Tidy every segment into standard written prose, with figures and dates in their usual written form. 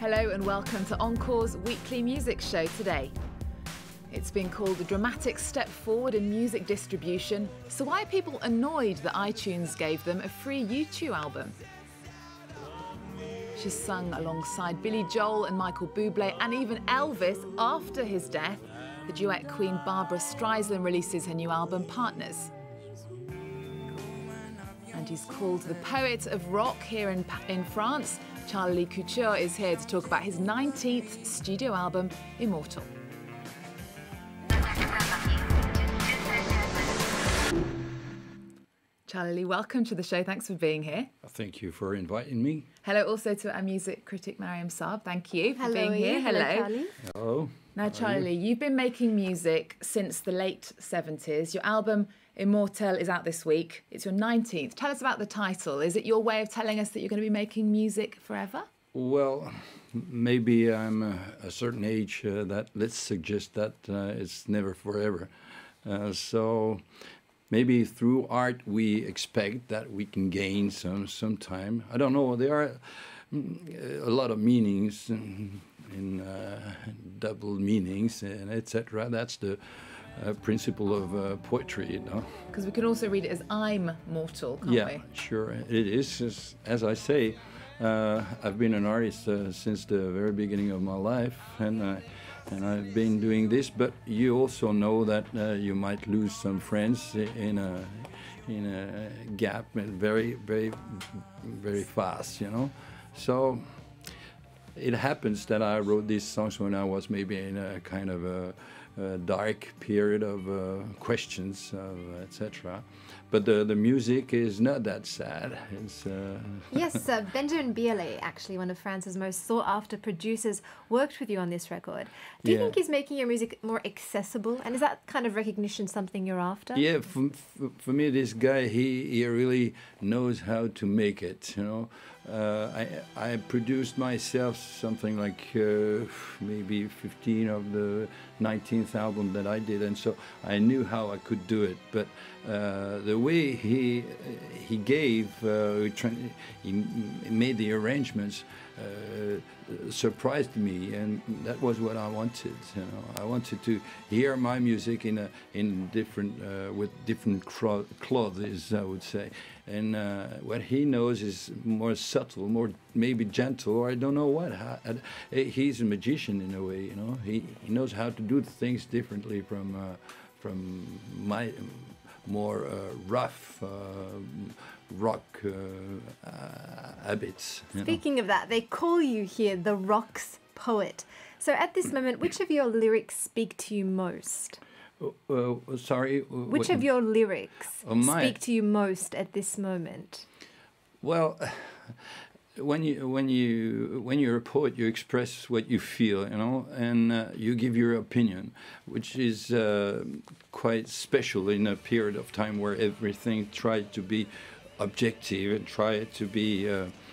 Hello and welcome to Encore's weekly music show today. It's been called a dramatic step forward in music distribution, so why are people annoyed that iTunes gave them a free U2 album? She's sung alongside Billy Joel and Michael Bublé and even Elvis after his death. The duet queen Barbra Streisand releases her new album, Partners. And he's called the poet of rock here in France. CharlElie Couture is here to talk about his 19th studio album, Immortal. CharlElie, welcome to the show. Thanks for being here. Thank you for inviting me. Hello also to our music critic, Mariam Saab. Thank you for being here. Hello, Charlie. Hello. Now, CharlElie, you've been making music since the late 70s. Your album, Immortal, is out this week. It's your 19th. Tell us about the title. Is it your way of telling us that you're going to be making music forever? Well, maybe I'm a certain age that let's suggest that it's never forever. So maybe through art we expect that we can gain some time. I don't know. There are a lot of meanings in double meanings and etc. That's the principle of poetry, you know. Because we can also read it as I'm mortal, can't we? Yeah, sure. It is. As I say, I've been an artist since the very beginning of my life, and I've been doing this. But you also know that you might lose some friends in a gap, very fast, you know. So it happens that I wrote these songs when I was maybe in a kind of a dark period of questions, etc. But the music is not that sad. It's Yes, Benjamin Biolay, actually one of France's most sought-after producers, worked with you on this record. Do you think he's making your music more accessible? And is that kind of recognition something you're after? Yeah, for me, this guy, he really knows how to make it, you know. I produced myself something like maybe 15 of the 19th album that I did, and so I knew how I could do it. But the way he gave, he made the arrangements, surprised me, and that was what I wanted. You know, I wanted to hear my music in different with different clothes, I would say. And what he knows is more subtle, more maybe gentle, or I don't know what. He's a magician in a way, you know. He knows how to do things differently from my more rough rock habits. Speaking of that, they call you here the rock's poet. So at this moment, which of your lyrics speak to you most? Sorry? Which of your lyrics mine? speak to you most at this moment? Well, when you're a poet, you express what you feel, you know, and you give your opinion, which is quite special in a period of time where everything tried to be objective and tried to be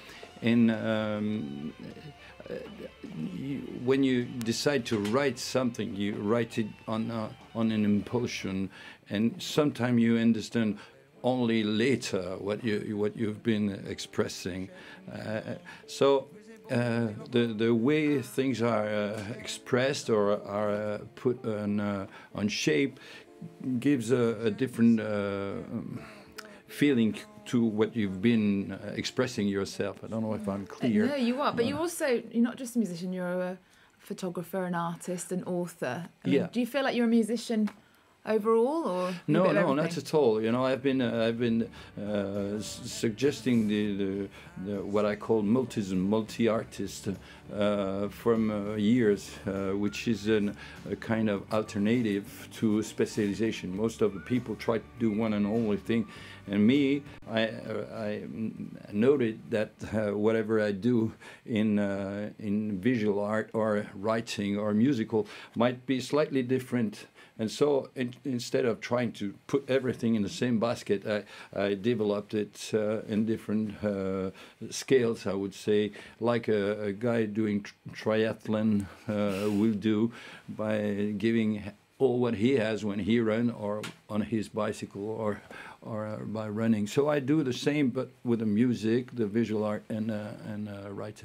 when you decide to write something, you write it on an impulsion, and sometimes you understand only later what you've been expressing. So the way things are expressed or are put on shape gives a different feeling to what you've been expressing yourself. I don't know if I'm clear. No, you are. But you're not just a musician, you're a photographer, an artist, an author. I mean, do you feel like you're a musician overall, or no, not at all. You know, I've been suggesting the what I call multism, multi-artist from years, which is a kind of alternative to specialization. Most of the people try to do one and only thing, and me, I noted that whatever I do in visual art or writing or musical might be slightly different. And so instead of trying to put everything in the same basket, I developed it in different scales, I would say, like a guy doing triathlon will do by giving all what he has when he runs or on his bicycle or by running. So I do the same, but with the music, the visual art, and writing.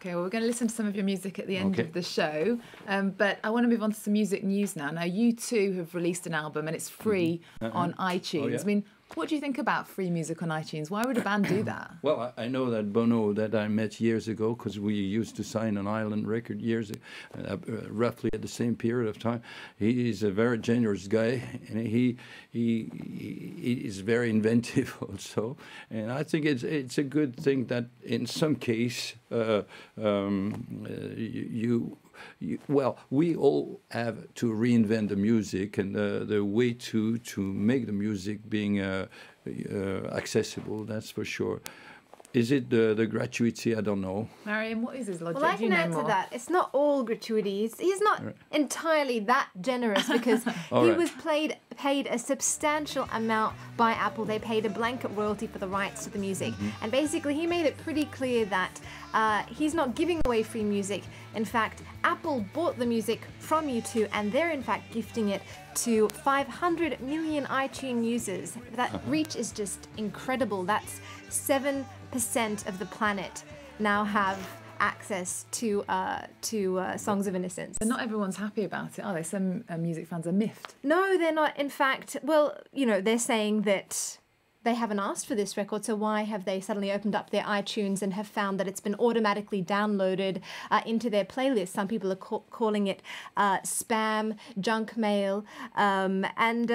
Okay, well, we're going to listen to some of your music at the end of the show, but I want to move on to some music news now. Now, U2 have released an album and it's free on iTunes. Oh, yeah. I mean, what do you think about free music on iTunes? Why would a band do that? Well, I know that Bono, that I met years ago, because we used to sign an Island record years, roughly at the same period of time. He is a very generous guy, and he is very inventive also. And I think it's a good thing that in some case well, we all have to reinvent the music, and the way to make the music being accessible, that's for sure. Is it the gratuity? I don't know. Mariam, what is his logic? Well, I can answer that. It's not all gratuities. He's not entirely that generous because he was paid a substantial amount by Apple. They paid a blanket royalty for the rights to the music. And basically, he made it pretty clear that he's not giving away free music. In fact, Apple bought the music from U2 and they're in fact gifting it to 500 million iTunes users. That reach is just incredible. That's 7% of the planet now have access to Songs of Innocence. But not everyone's happy about it, are they? Some music fans are miffed. No, they're not. In fact, well, you know, they're saying that they haven't asked for this record, so why have they suddenly opened up their iTunes and have found that it's been automatically downloaded into their playlist? Some people are calling it spam, junk mail, and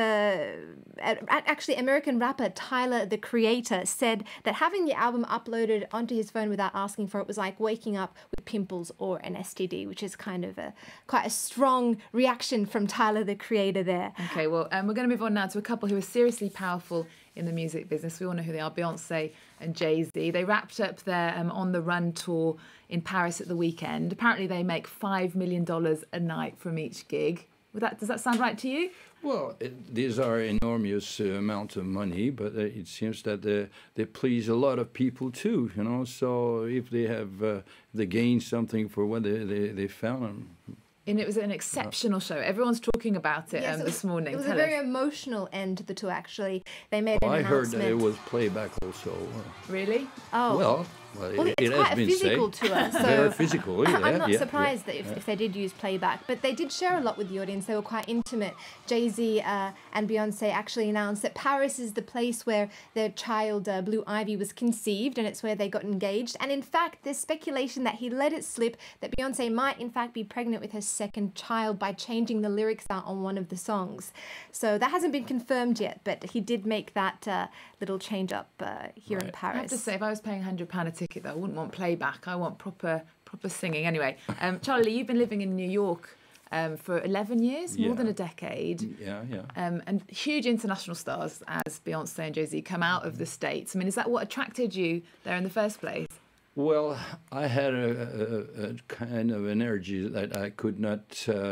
actually American rapper Tyler, the Creator, said that having the album uploaded onto his phone without asking for it was like waking up with pimples or an STD, which is kind of quite a strong reaction from Tyler, the Creator there. Okay, well, we're going to move on now to a couple who are seriously powerful in the music business. We all know who they are, Beyoncé and Jay Z. They wrapped up their On the Run tour in Paris at the weekend. Apparently they make $5 million a night from each gig. Does that sound right to you? Well, these are enormous amount of money, but it seems that they please a lot of people too, you know. So if they have they gain something for what they found. And it was an exceptional show. Everyone's talking about it this morning. It was a very emotional end to the tour, actually. They made an announcement. I heard that it was playback also. Really? Oh. Well, it's quite a physical tour. So very physical, yeah. I'm not surprised that if they did use playback. But they did share a lot with the audience. They were quite intimate. Jay Z and Beyoncé actually announced that Paris is the place where their child, Blue Ivy, was conceived, and it's where they got engaged. And in fact, there's speculation that he let it slip that Beyoncé might in fact be pregnant with her second child by changing the lyrics out on one of the songs. So that hasn't been confirmed yet, but he did make that little change up here in Paris. I have to say, if I was paying £100 a ticket, though, I wouldn't want playback. I want proper singing. Anyway, CharlElie, you've been living in New York for 11 years, more than a decade. Yeah. And huge international stars as Beyoncé and Jay Z come out of the States. I mean, is that what attracted you there in the first place? Well, I had a kind of energy that I could not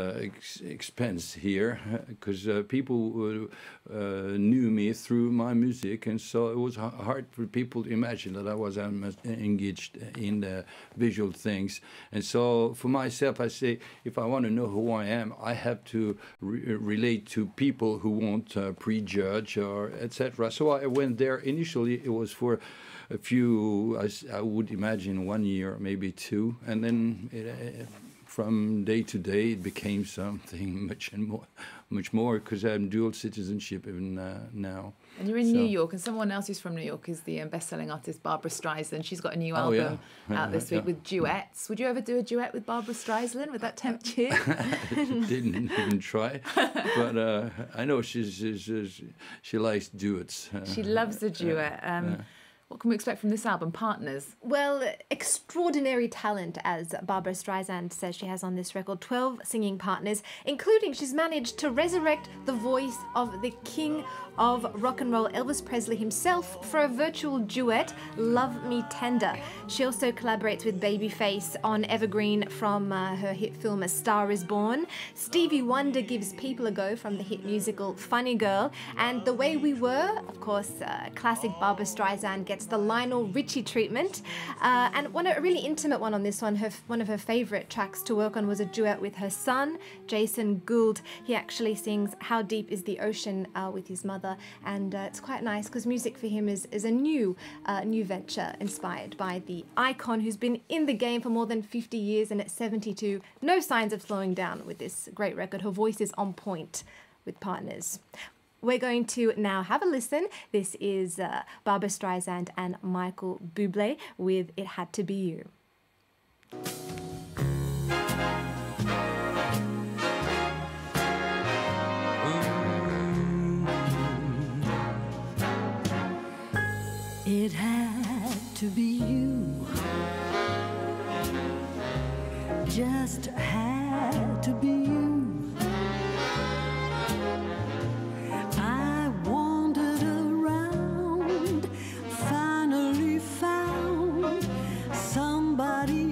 expense here, because people knew me through my music, and so it was hard for people to imagine that I was engaged in the visual things. And so for myself, I say, if I want to know who I am, I have to relate to people who won't prejudge or etc. So I went there. Initially, it was for a few, I would imagine 1 year, maybe 2, and then from day to day it became something much more, because I have dual citizenship even now. And you're in New York, and someone else who's from New York is the best-selling artist Barbra Streisand. She's got a new album out this week with duets. Would you ever do a duet with Barbra Streisand? Would that tempt you? Didn't even try, but I know she likes duets. She loves a duet. What can we expect from this album, Partners? Well, extraordinary talent, as Barbra Streisand says she has on this record. 12 singing partners, including she's managed to resurrect the voice of the king of rock and roll, Elvis Presley himself, for a virtual duet, Love Me Tender. She also collaborates with Babyface on Evergreen from her hit film A Star Is Born. Stevie Wonder gives people a go from the hit musical Funny Girl. And The Way We Were, of course, classic Barbra Streisand, gets gets the Lionel Richie treatment. And a really intimate one on this one. One of her favourite tracks to work on was a duet with her son, Jason Gould. He actually sings How Deep is the Ocean with his mother, and it's quite nice because music for him is a new venture inspired by the icon who's been in the game for more than 50 years, and at 72, no signs of slowing down with this great record. Her voice is on point with Partners. We're going to now have a listen. This is Barbra Streisand and Michael Bublé with It Had to Be You. It had to be you, just had to be you. I wandered around, finally found somebody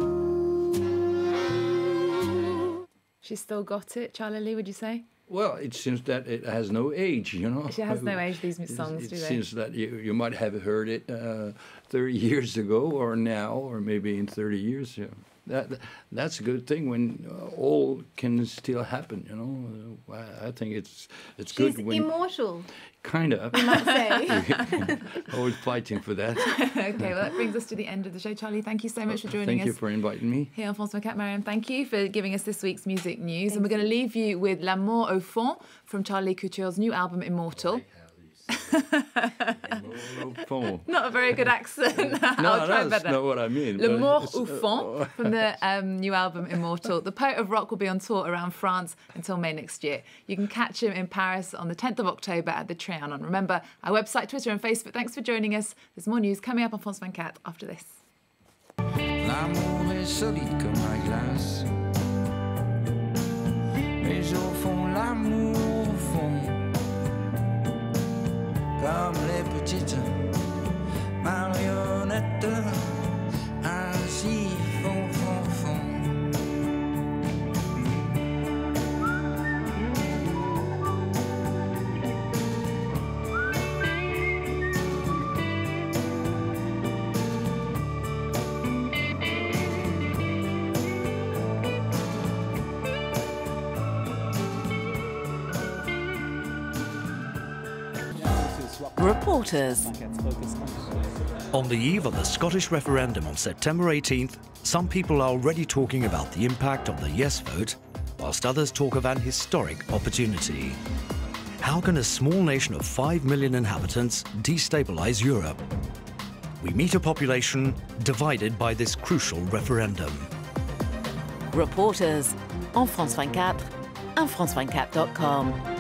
who... She's still got it, CharlElie, would you say? Well, it seems that it has no age, you know. She has no age, these songs, do they? It seems that you might have heard it 30 years ago or now, or maybe in 30 years. Yeah. That's a good thing when all can still happen, you know. I think it's good when... She's immortal. Kind of. You might say. Always fighting for that. Okay, well, that brings us to the end of the show. Charlie, thank you so much for joining us. Thank you for inviting me. Here on France 24, Mariam, thank you for giving us this week's music news. And we're going to leave you with L'amour au fond from CharlElie Couture's new album, Immortal. Not a very good accent. No, that's not what I mean. L'amour au fond from the new album Immortal. The poet of rock will be on tour around France until May next year. You can catch him in Paris on the 10th of October at the Trianon. Remember, our website, Twitter and Facebook. Thanks for joining us. There's more news coming up on France 24 after this. L'amour est solide comme la glace, mais au fond, l'amour au fond, comme les petites marionnettes, ainsi font, font, font. Reporters. On the eve of the Scottish referendum on September 18th, some people are already talking about the impact of the yes vote, whilst others talk of an historic opportunity. How can a small nation of 5 million inhabitants destabilize Europe? We meet a population divided by this crucial referendum. Reporters on France 24 and France24.com.